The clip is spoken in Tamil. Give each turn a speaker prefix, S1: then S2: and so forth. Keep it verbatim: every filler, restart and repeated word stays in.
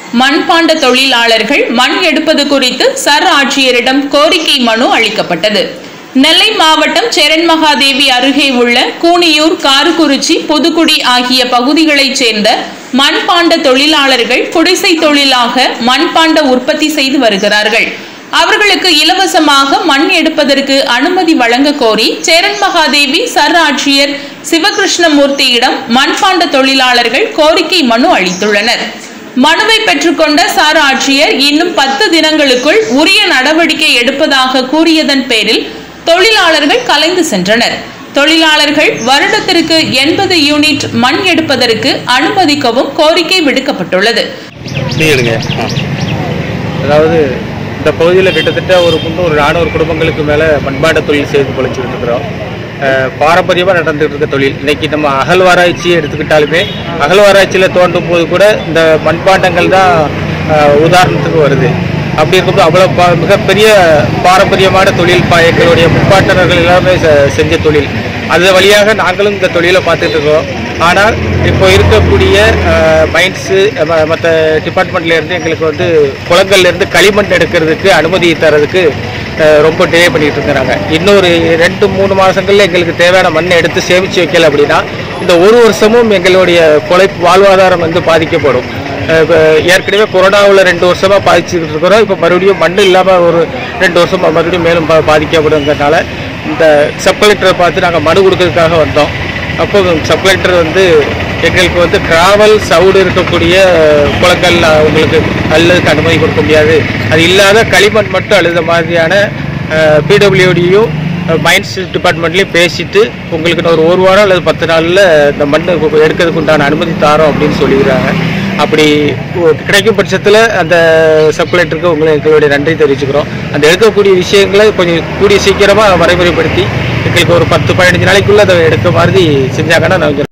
S1: மண்பாண்ட தொழிலாளர்கள் மண் எடுப்பது குறித்து சர் ஆட்சியரிடம் கோரிக்கை மனு அளிக்கப்பட்டது. நெல்லை மாவட்டம் சேரன்மகாதேவி அருகே உள்ள கூனியூர், காரக்குறிச்சி, புதுக்குடி ஆகிய பகுதிகளைச் சேர்ந்த மண்பாண்ட தொழிலாளர்கள் குடிசை தொழிலாக மண்பாண்ட உற்பத்தி செய்து வருகிறார்கள். அவர்களுக்கு இலவசமாக மண் எடுப்பதற்கு அனுமதி வழங்க கோரி சேரன்மகாதேவி சர் ஆட்சியர் சிவகிருஷ்ணமூர்த்தியிடம் மண்பாண்ட தொழிலாளர்கள் கோரிக்கை மனு அளித்துள்ளனர். மனுவை பெற்றுக்கொண்ட சார் ஆட்சியர் இன்னும் பத்து தினங்களுக்குள் உரிய நடவடிக்கை எடுப்பதாக கூறியதன் பேரில் தொழிலாளர்கள் கலைந்து சென்றனர். தொழிலாளர்கள் வருடத்திற்கு எண்பது யூனிட் மண் எடுப்பதற்கு அனுமதிக்கவும் கோரிக்கை விடுக்கப்பட்டுள்ளது.
S2: அதாவது இந்த பகுதியில் கிட்டத்தட்ட ஒரு முன்னூறு நானூறு குடும்பங்களுக்கு மேலே மண்பாண்ட தொழில் செய்து பொழைச்சிட்டு இருக்கிறோம். பாரம்பரியமாக நடந்துகிட்டு இருக்க தொழில். இன்னைக்கு நம்ம அகழ்வாராய்ச்சியை எடுத்துக்கிட்டாலுமே அகழ்வாராய்ச்சியில் தோண்டும் போது கூட இந்த மண்பாண்டங்கள் தான் உதாரணத்துக்கு வருது. அப்படி இருக்கும்போது அவ்வளோ பா மிகப்பெரிய பாரம்பரியமான தொழில் பா எங்களுடைய முப்பாட்டனர்கள் எல்லாமே செஞ்ச தொழில். அது வழியாக நாங்களும் இந்த தொழிலை பார்த்துட்டு இருக்கோம். ஆனால் இப்போ இருக்கக்கூடிய மைன்ஸு மற்ற டிபார்ட்மெண்ட்லேருந்து எங்களுக்கு வந்து குளங்கள்லேருந்து களிமண் எடுக்கிறதுக்கு அனுமதி தரதுக்கு ரொம்ப டிலே பண்ணிகிட்டு இருக்கிறாங்க. இன்னொரு ரெண்டு மூணு மாதங்களில் எங்களுக்கு தேவையான மண்ணை எடுத்து சேமித்து வைக்கல அப்படின்னா இந்த ஒரு வருஷமும் எங்களுடைய கொலை வாழ்வாதாரம் வந்து பாதிக்கப்படும். ஏற்கனவே கொரோனாவில் ரெண்டு வருஷமாக பாதிச்சுக்கிட்டு இருக்கிறோம். இப்போ மறுபடியும் மண் இல்லாமல் ஒரு ரெண்டு வருஷம் மறுபடியும் மேலும் பா பாதிக்கப்படுங்கிறதுனால இந்த சப் கலெக்டரை பார்த்து நாங்கள் மனு கொடுக்கறதுக்காக வந்தோம். அப்போ சப் கலெக்டர் வந்து எங்களுக்கு வந்து கிராவல் சவுடு இருக்கக்கூடிய குளங்கள் உங்களுக்கு அழுதுக்கு அனுமதி கொடுக்க முடியாது, அது இல்லாத களிமண் மட்டும் அழுத மாதிரியான பிடபிள்யூடியும் மைன்ஸ் டிபார்ட்மெண்ட்லேயும் பேசிட்டு உங்களுக்கு ஒரு ஒரு வாரம் அல்லது பத்து நாளில் இந்த மண் எடுக்கிறதுக்கு உண்டான அனுமதி தாரோம் அப்படின்னு சொல்லிடுறாங்க. அப்படி கிடைக்கும் பட்சத்தில் அந்த சப் கலெக்டருக்கு உங்களை எங்களுடைய நன்றி தெரிவிச்சுக்கிறோம். அந்த எடுக்கக்கூடிய விஷயங்களை கொஞ்சம் கூடிய சீக்கிரமாக வரைமுறைப்படுத்தி எங்களுக்கு ஒரு பத்து பதினஞ்சு நாளைக்குள்ளே அதை எடுக்க மாதிரி செஞ்சாங்கன்னா நான்